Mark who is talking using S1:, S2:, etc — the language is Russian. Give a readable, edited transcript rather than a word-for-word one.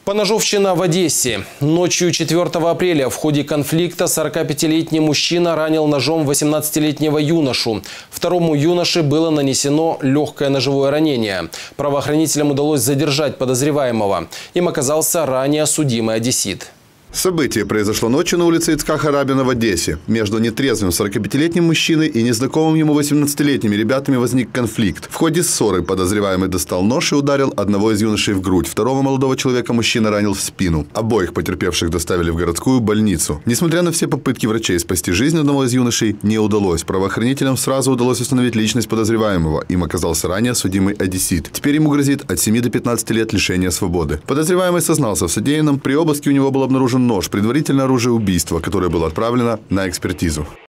S1: Поножовщина в Одессе. Ночью 4 апреля в ходе конфликта 45-летний мужчина ранил ножом 18-летнего юношу. Второму юноше было нанесено легкое ножевое ранение. Правоохранителям удалось задержать подозреваемого. Им оказался ранее судимый одессит.
S2: Событие произошло ночью на улице Ицхака Рабина в Одессе. Между нетрезвым 45-летним мужчиной и незнакомым ему 18-летними ребятами возник конфликт. В ходе ссоры подозреваемый достал нож и ударил одного из юношей в грудь. Второго молодого человека мужчина ранил в спину. Обоих потерпевших доставили в городскую больницу. Несмотря на все попытки врачей спасти жизнь одного из юношей, не удалось. Правоохранителям сразу удалось установить личность подозреваемого. Им оказался ранее судимый одессит. Теперь ему грозит от 7 до 15 лет лишения свободы. Подозреваемый сознался в содеянном. При обыске у него был обнаружен нож, предварительное оружие убийства, которое было отправлено на экспертизу.